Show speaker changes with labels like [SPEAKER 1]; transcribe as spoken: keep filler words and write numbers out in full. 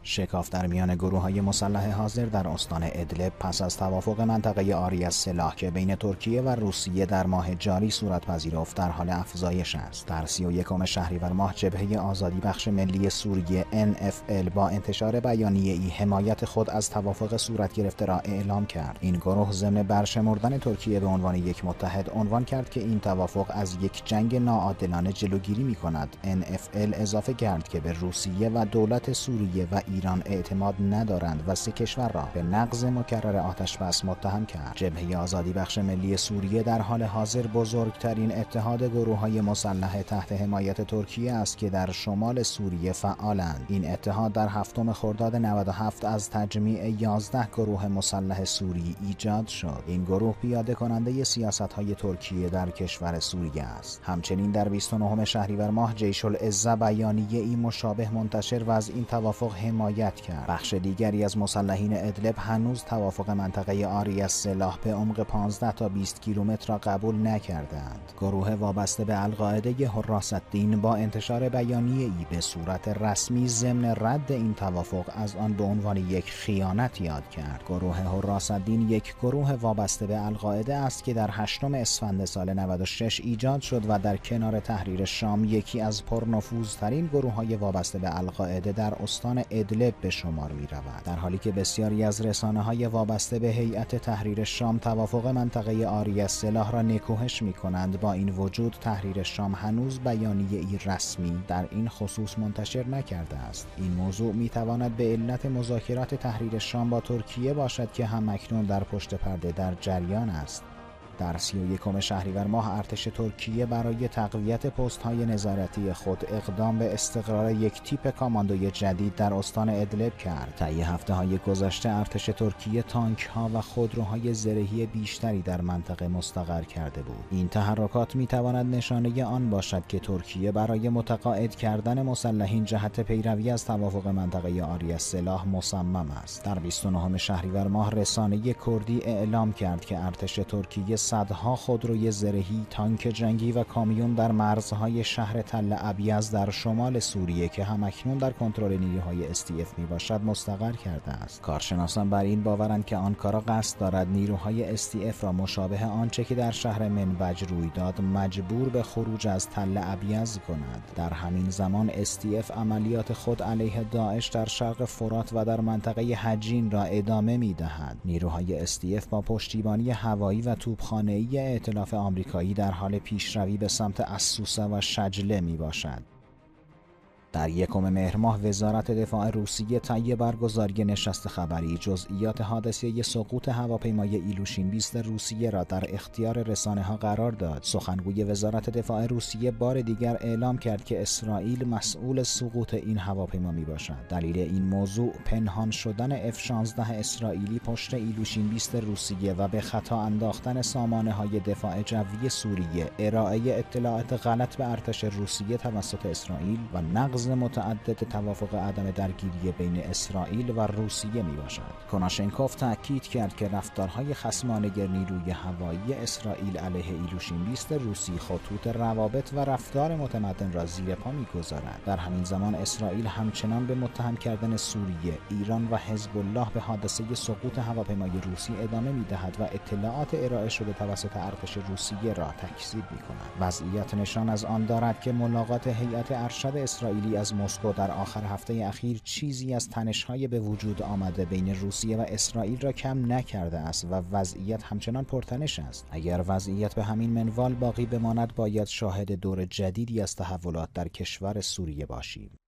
[SPEAKER 1] شکاف در میان گروه‌های مسلح حاضر در استان ادلب پس از توافق منطقه عاری از سلاح که بین ترکیه و روسیه در ماه جاری صورت پذیرفت در حال افزایش است. در سی و یکم شهریور ماه جبهه آزادی بخش ملی سوریه ان اف ال با انتشار بیانیه‌ای حمایت خود از توافق صورت گرفته را اعلام کرد. این گروه ضمن برشمردن ترکیه به عنوان یک متحد عنوان کرد که این توافق از یک جنگ ناعادلانه جلوگیری می‌کند. ان اف ال اضافه کرد که به روسیه و دولت سوریه و ایران اعتماد ندارند و سه کشور را به نقض مکرر آتش‌بس متهم کرد. جبهه آزادی بخش ملی سوریه در حال حاضر بزرگترین اتحاد گروه‌های مسلح تحت حمایت ترکیه است که در شمال سوریه فعالند. این اتحاد در هفتم خرداد نود و هفت از تجمیع یازده گروه مسلح سوری ایجاد شد. این گروه پیاده کننده سیاست‌های ترکیه در کشور سوریه است. همچنین در بیست و نهم شهریور ماه جیش العزه بیانیه‌ای مشابه منتشر و از این توافق حمایت کرد. بخش دیگری از مسلحین ادلب هنوز توافق منطقه عاری از سلاح به عمق پانزده تا بیست کیلومتر را قبول نکردند. گروه وابسته به القاعده حراس الدین با انتشار بیانیه‌ای به صورت رسمی ضمن رد این توافق از آن به عنوان یک خیانت یاد کرد. گروه حراس الدین یک گروه وابسته به القاعده است که در هشتم اسفند سال نود و شش ایجاد شد و در کنار تحریر شام یکی از پرنفوذترین گروه‌های وابسته به القاعده در استان ادلب به شمار می‌رود. در حالی که بسیاری از رسانه‌های وابسته به هیئت تحریر شام توافق منطقه عاری از سلاح را نکوهش می‌کنند، با این وجود تحریر شام هنوز بیانیه‌ای رسمی در این خصوص منتشر نکرده است. این موضوع می‌تواند به علت مذاکرات تحریر شام با ترکیه باشد که هم‌اکنون در پشت پرده در جریان است. در سی و یکم شهریور ماه ارتش ترکیه برای تقویت پست‌های نظارتی خود اقدام به استقرار یک تیپ کاماندوی جدید در استان ادلب کرد. طی هفته‌های گذشته ارتش ترکیه تانک‌ها و خودروهای زرهی بیشتری در منطقه مستقر کرده بود. این تحرکات می‌تواند نشانه آن باشد که ترکیه برای متقاعد کردن مسلحین جهت پیروی از توافق منطقه عاری از سلاح مصمم است. در بیست و نهم شهریور ماه رسانه کردی اعلام کرد که ارتش ترکیه صدها خودروی زرهی، تانک جنگی و کامیون در مرزهای شهر تل ابیض در شمال سوریه که همکنون در کنترل نیروهای اس تی اف می باشد مستقر کرده است. کارشناسان بر این باورند که آنکارا قصد دارد نیروهای اس تی اف را مشابه آنچه که در شهر منبج روی داد مجبور به خروج از تل ابیض کند. در همین زمان اس تی اف عملیات خود علیه داعش در شرق فرات و در منطقه حجین را ادامه می دهد. نیروهای اس تی اف با پشتیبانی هوایی و توپخانه‌ای ائتلاف آمریکایی در حال پیشروی به سمت السوسه و شجله می باشد. در یکم مهر ماه وزارت دفاع روسیه طی برگزاری نشست خبری جزئیات حادثه سقوط هواپیمای ایلوشین بیست روسیه را در اختیار رسانه‌ها قرار داد. سخنگوی وزارت دفاع روسیه بار دیگر اعلام کرد که اسرائیل مسئول سقوط این هواپیما میباشد. دلیل این موضوع پنهان شدن اف شانزده اسرائیلی پشت ایلوشین بیست روسیه و به خطا انداختن سامانه‌های دفاع جوی سوریه، ارائه اطلاعات غلط به ارتش روسیه توسط اسرائیل و نقض متعدد توافق عدم درگیری بین اسرائیل و روسیه می باشد. کناشنکوف تأکید کرد که رفتارهای خصمانه نیروی هوایی اسرائیل علیه ایلوشین بیست روسی خطوط روابط و رفتار متمدن را زیر پا می گذارد. در همین زمان اسرائیل همچنان به متهم کردن سوریه، ایران و حزب الله به حادثه سقوط هواپیمای روسی ادامه می دهد و اطلاعات ارائه شده توسط ارتش روسیه را تکذیب می کند. وضعیت نشان از آن دارد که ملاقات هیئت ارشد اسرائیلی از مسکو در آخر هفته اخیر چیزی از تنش‌های به وجود آمده بین روسیه و اسرائیل را کم نکرده است و وضعیت همچنان پرتنش است. اگر وضعیت به همین منوال باقی بماند باید شاهد دور جدیدی از تحولات در کشور سوریه باشیم.